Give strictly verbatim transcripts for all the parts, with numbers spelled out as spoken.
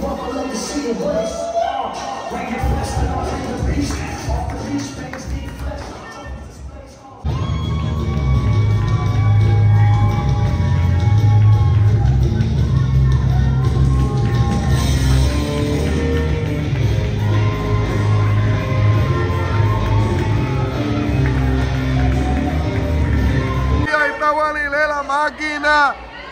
Máquina.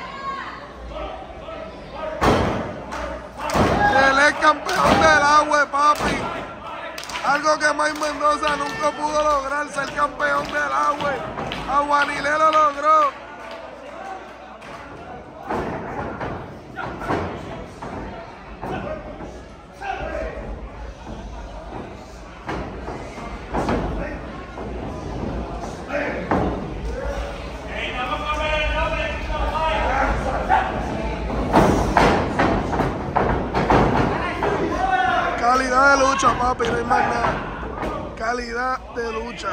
Él es campeón del agua, papi. Algo que Mike Mendoza nunca pudo lograr, ser campeón del agua. Aguanile lo logró. Calidad de lucha, papi, no hay más nada. Calidad de lucha.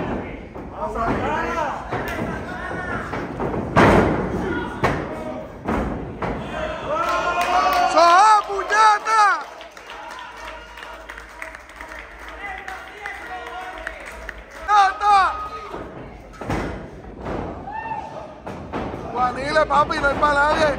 ¡Soja, puñeta! ¡Puñeta! Guanile, papi, no hay para nadie.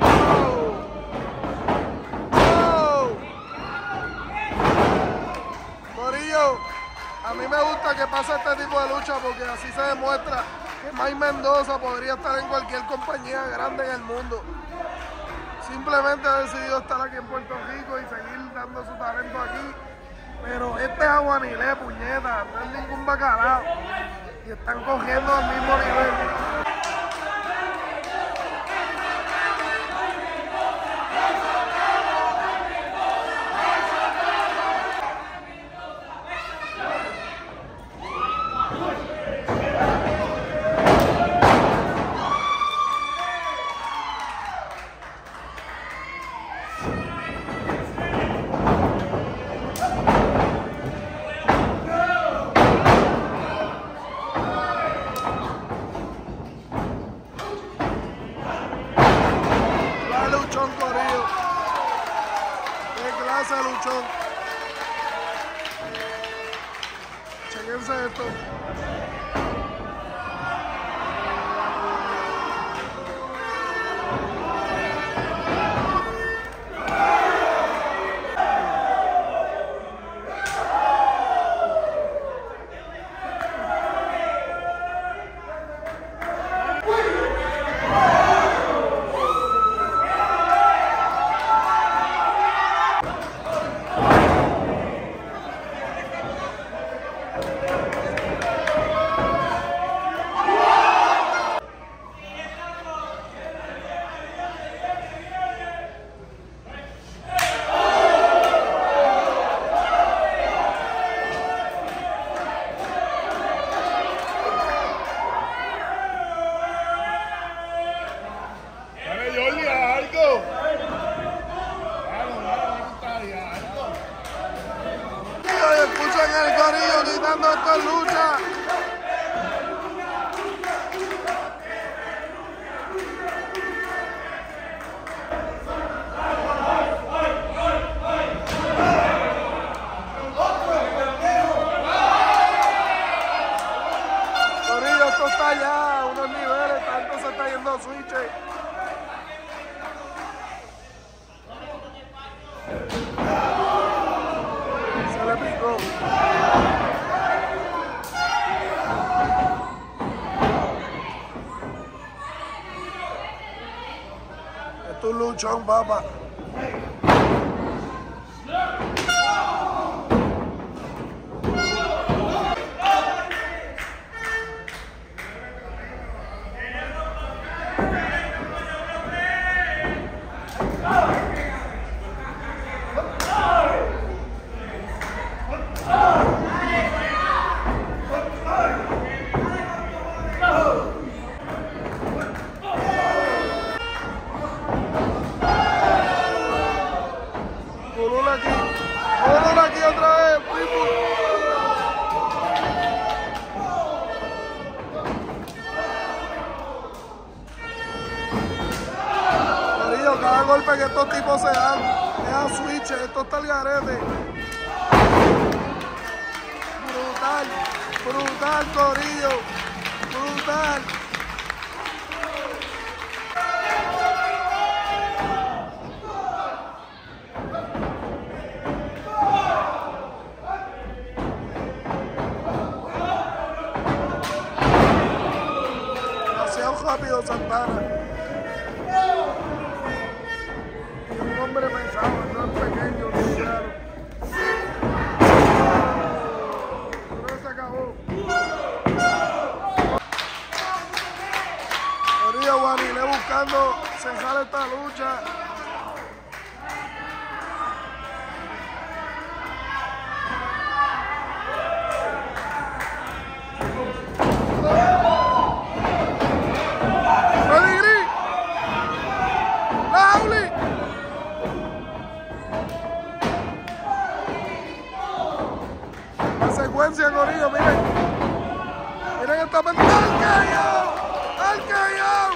A mí me gusta que pase este tipo de lucha porque así se demuestra que Mike Mendoza podría estar en cualquier compañía grande en el mundo. Simplemente ha decidido estar aquí en Puerto Rico y seguir dando su talento aquí. Pero este es Aguanile, puñeta, no es ningún bacalao. Y están cogiendo al mismo nivel. Luchón. Chequense esto. El corillo gritando esta lucha. Corillo, esto está ya a unos niveles, tanto se está yendo switch. Se le picó. Esto es un luchón, papá. cada golpe que estos tipos se dan es a switch, esto está el garete. Brutal, brutal, corillo, brutal. Rápido Santana. Y un hombre pensado, no es pequeño, no claro. Pero se acabó. Corillo, Guanilé buscando cesar esta lucha. Corillo, miren, miren esta pantalla, ¡al callao! ¡Al callao!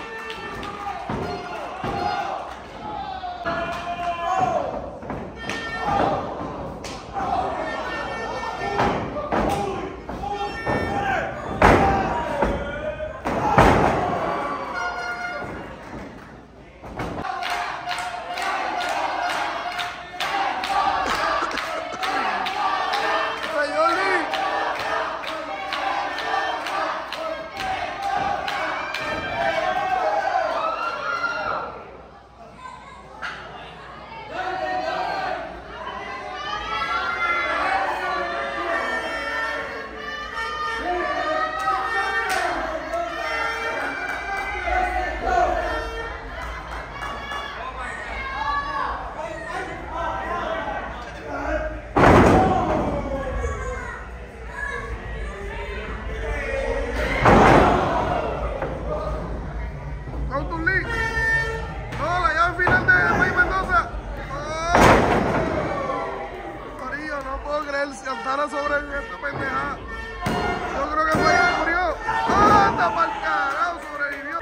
Santana sobrevivió esta pendejada. Yo creo que fue que murió. ¡Ah, anda pa'l carajo! Sobrevivió.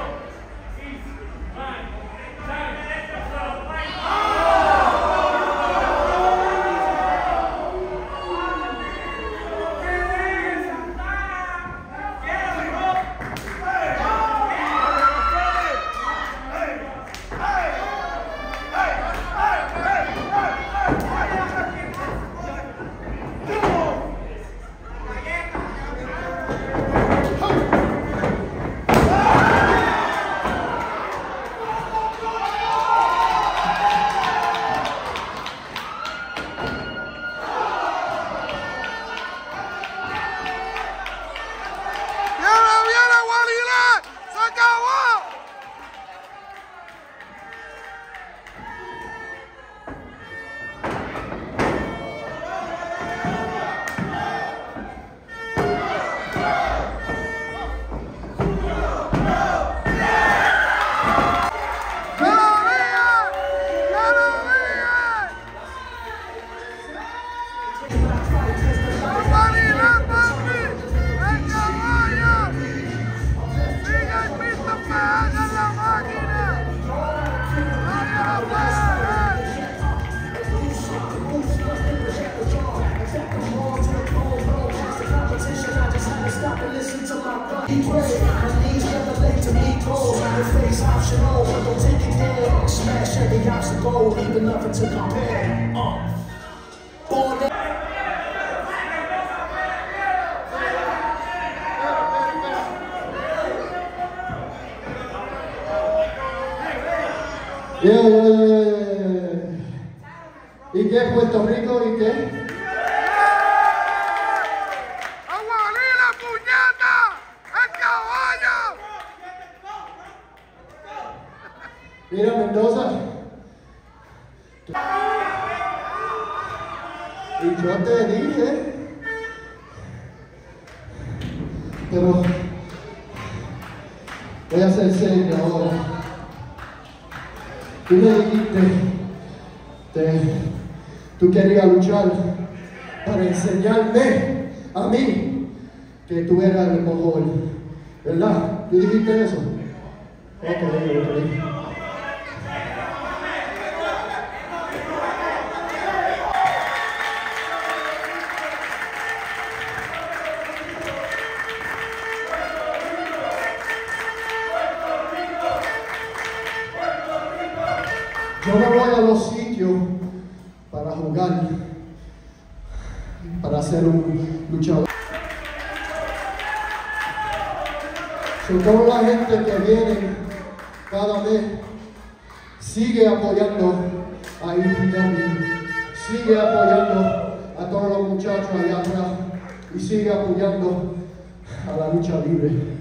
Smash every obstacle, even nothing to compare. Uh. Born Yeah, yeah, yeah, yeah, yeah. ¿Y qué? ¿Puerto Rico? ¿Y qué? ¡Agualila, puñeta! ¡El caballo! Mira, Mendoza. Y yo te dije, pero voy a ser serio ahora. Tú me dijiste, te, tú querías luchar para enseñarme a mí que tú eras el mejor, ¿verdad? ¿Tú dijiste eso? Ok, ok. Yo no voy a los sitios para jugar, para ser un luchador. So, toda la gente que viene cada mes sigue apoyando a I P W, sigue apoyando a todos los muchachos allá atrás y sigue apoyando a la lucha libre.